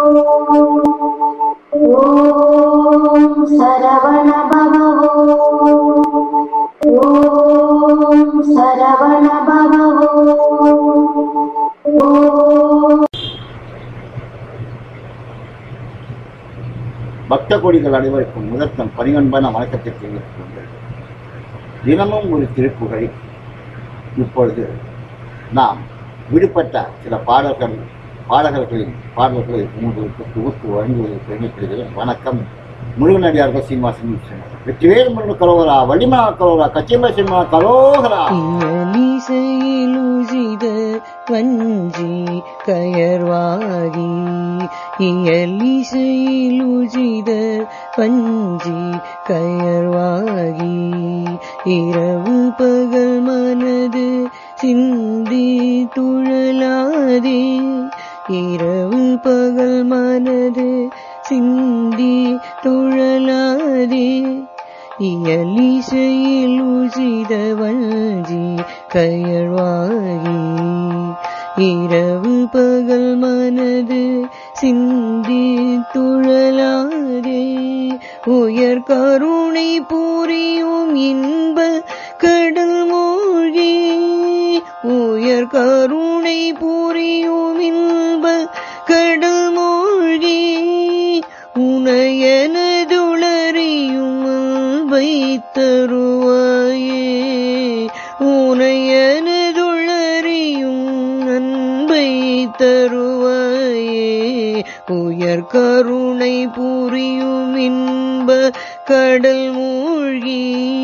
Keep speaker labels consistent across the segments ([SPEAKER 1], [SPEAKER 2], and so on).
[SPEAKER 1] ஓம் சரவண பவ ஓம் சரவண பவ
[SPEAKER 2] பக்த கோடிகள் அனைவருக்கும் முதற்கண் பணிவன்பான வணக்கத்தை தெரிவித்துக் கொண்டு தினமும் ஒரு திருப்புகழை இப்பொழுது நாம் விடுபட்ட சில பாடகர்களின் பாடல்களை உங்களுக்கு தொகுத்து வழங்குவதற்கு பெருமைப்படுகிறேன். வணக்கம். முருகனடியார்கள் சீனிவாசன் வெற்றிவேல் முருகன் கரோகரா, வள்ளிமா கரோகரா, கச்சியம்மா சினிமா கரோகரா.
[SPEAKER 3] வஞ்சி கயர்வாகி இயலிசையிலுஜித பஞ்சி கயர்வாகி இரவு பகல் மனது சிந்தி துழலாதே இரவு பகல் மனது சிந்தி துழலாதே இயலிசையில் உஜித வஞ்சி கயழ்வாகி இரவு பகல் மனது சிந்தி துழலாதே உயர் கருணை புரியும் இன்ப கடல் மூழ்கி உயர் கருணை புரியும் இன்ப கடல் மூழ்கி உனையனதுளறியும் வைத்தருவாயே உனையனதுளறியும் அன்பை தருவாயே உயர் கருணை புரியும் இன்ப கடல் மூழ்கி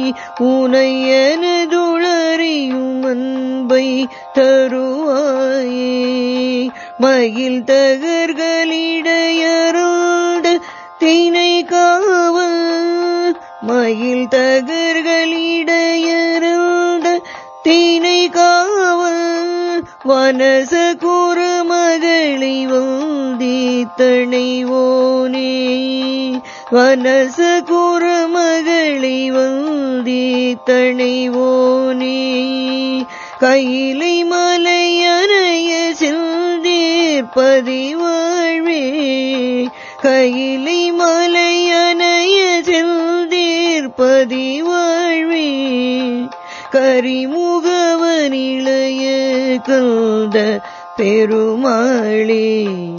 [SPEAKER 3] உனையனதுளறியும் அன்பை தருவாயே மயில் தகர்களிடையருந்த தினை காவல் மயில் தகர்களிடையருந்த தினை காவல் வனச குறுமகளை வந்தி தணைவோனே வனச குறுமகளை வந்தி தணைவோனே கையிலை மலையனைய செல்தேற்பதி வாழ்வே கையிலை மலையனைய செல்தேற்பதி வாழ்வே கரிமுகவனிளைய கந்த பெருமாளே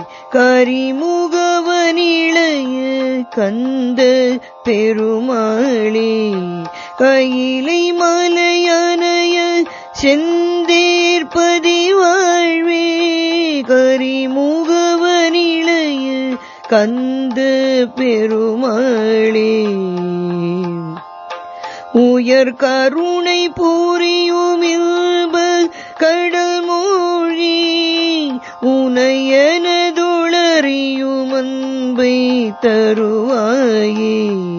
[SPEAKER 3] கரிமுகவனிளைய கந்த பெருமாளே கையிலை மலையனைய செந்தேற்பதி வாழ்வே கரிமுகவனிளைய கந்த பெருமாளே உயர் கருணை புரியும் இன்ப கடல் மூழ்கி உனையனதுளறியும் அன்பை தருவாயே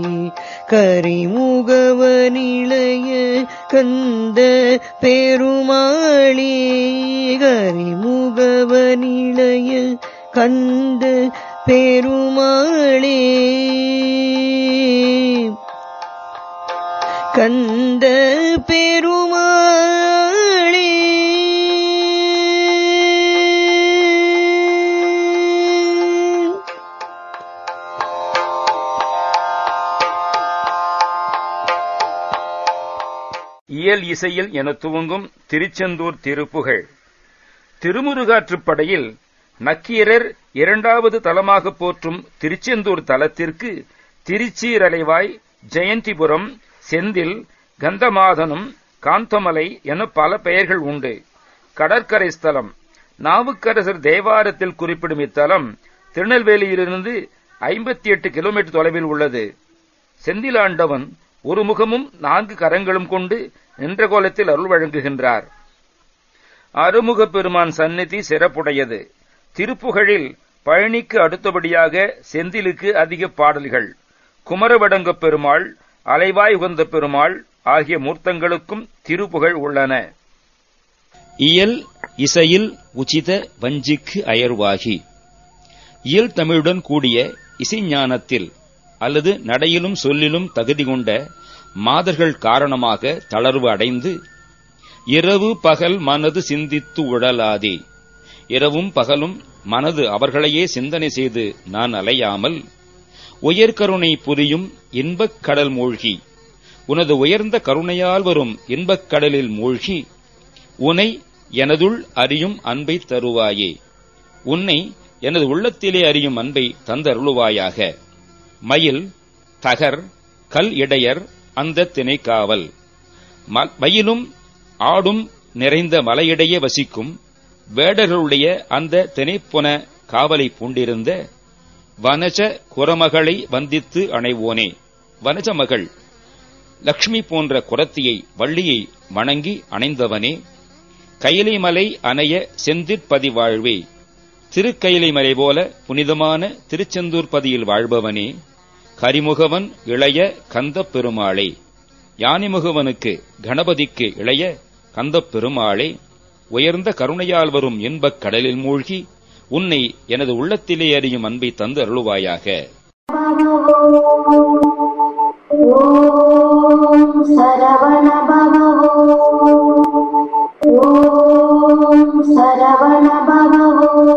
[SPEAKER 3] கரிமுகவனிளைய கந்த பெருமாளே கரிமுகவனிளைய கந்த பெருமாளே கந்த பெருமாளே
[SPEAKER 4] இயல் இசையில் என துவங்கும் திருச்செந்தூர் திருப்புகழ். திருமுருகாற்றுப்படையில் நக்கீரர் இரண்டாவது தலமாக போற்றும் திருச்செந்தூர் தலத்திற்கு திருச்சீரலைவாய், ஜெயந்திபுரம், செந்தில், கந்தமாதனம், காந்தமலை என பல பெயர்கள் உண்டு. கடற்கரை ஸ்தலம். நாவுக்கரசர் தேவாரத்தில் குறிப்பிடும் இத்தலம் திருநெல்வேலியிலிருந்து 58 கிலோமீட்டர் தொலைவில் உள்ளது. செந்திலாண்டவன் ஒரு முகமும் 4 கரங்களும் கொண்டு நின்ற கோலத்தில் அருள் வழங்குகின்றார். அருமுக பெருமான் சந்நிதி சிறப்புடையது. திருப்புகழில் பழனிக்கு அடுத்தபடியாக செந்திலுக்கு அதிக பாடல்கள். குமரவடங்க பெருமாள், அலைவாய் உகந்த பெருமாள் ஆகிய மூர்த்தங்களுக்கும் திருப்புகழ் உள்ளன.
[SPEAKER 5] இயல் இசையில் உச்சித வஞ்சிக்கு அயர்வாகி. இயல் தமிழுடன் கூடிய இசைஞானத்தில் அல்லது நடையிலும் சொல்லிலும் தகுதி கொண்ட மாதர்கள் காரணமாக தளர்வு அடைந்து இரவு பகல் மனது சிந்தித்து உழலாதே இரவும் பகலும் மனது அவர்களையே சிந்தனை செய்து நான் அலையாமல் உயர்கருணை புரியும் இன்பக் கடல் மூழ்கி உனது உயர்ந்த கருணையால் வரும் இன்பக் கடலில் மூழ்கி உன்னை எனதுள் அறியும் அன்பை தருவாயே. உன்னை எனது உள்ளத்திலே அறியும் அன்பை தந்தருளுவாயாக. மயில் தகர் கல் இடையர் அந்த திணைக்காவல். மயிலும் ஆடும் நிறைந்த மலையிடையே வசிக்கும் வேடர்களுடைய அந்த திணைப்புன காவலை பூண்டிருந்த வனஜ குரமகளை வந்தித்து அணைவோனே. வனஜ மகள் லக்ஷ்மி போன்ற குரத்தியை வள்ளியை வணங்கி அணைந்தவனே. கைலை மலை அணைய செந்திற்பதி வாழ்வே. திருக்கைலை மலை போல புனிதமான திருச்செந்தூர் பதியில் வாழ்பவனே. கரிமுகவன் இளைய கந்தப் பெருமாளே. யானிமுகவனுக்கு கணபதிக்கு இளைய கந்தப் பெருமாளே. உயர்ந்த கருணையால் வரும் இன்பக் கடலில் மூழ்கி உன்னை எனது உள்ளத்திலே அறியும் அன்பை தந்து அருளுவாயாக.
[SPEAKER 1] ஓம் சரவண பவ ஓம் சரவண பவ